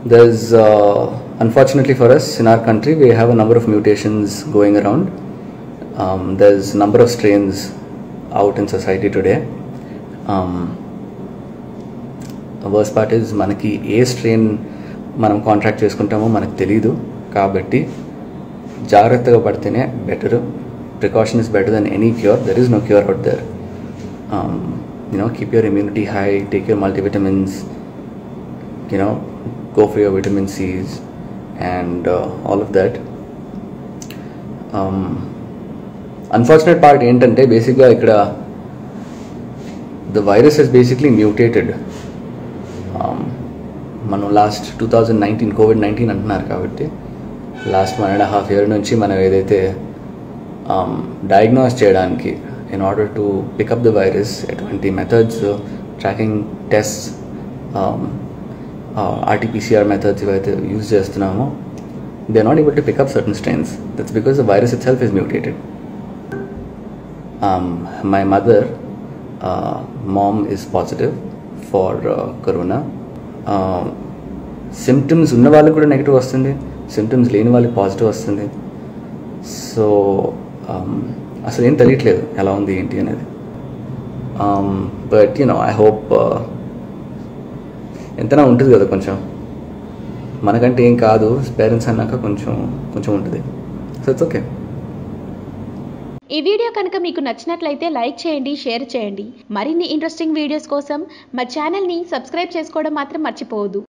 there's unfortunately for us in our country, we have a number of mutations going around. There's a number of strains out in society today. The worst part is మనకి ఏ strain మనం contract చేసుకుంటామో మనకు తెలీదు, కాబట్టి జాగ్రత్తగా పడితేనే better. Precaution is better than any cure. There is no cure out there. Keep your immunity high, take your multivitamins, go for your vitamin C's and all of that. Unfortunate part ఏంటంటే బేసిక్గా ఇక్కడ the virus has basically mutated. మనం last 2019 COVID-19 అంటున్నారు కాబట్టి last 1.5 year నుంచి మనం ఏదైతే diagnose చేయడానికి in order to pick up the virus, ఎటువంటి methods, tracking tests, RT-PCR methods ఏవైతే యూజ్ చేస్తున్నామో, they are not able to pick up certain strains. That's because the virus itself is mutated. My mother, mom is positive for corona. Symptoms ఉన్న వాళ్ళకి కూడా negative వస్తుంది, symptoms లేని వాళ్ళకి positive వస్తుంది. So అసలు ఏం తెలియట్లేదు ఎలా ఉంది ఏంటి అనేది. బట్ ఐ హోప్ ఎంతనా ఉంటుంది కదా, కొంచెం మనకంటే ఏం కాదు, పేరెంట్స్ అన్నాక కొంచెం ఉంటుంది. So it's okay. ఈ వీడియో కనుక మీకు నచ్చినట్లయితే లైక్ చేయండి, షేర్ చేయండి. మరిన్ని ఇంట్రెస్టింగ్ వీడియోస్ కోసం మా ఛానల్ని సబ్స్క్రైబ్ చేసుకోవడం మాత్రం మర్చిపోవద్దు.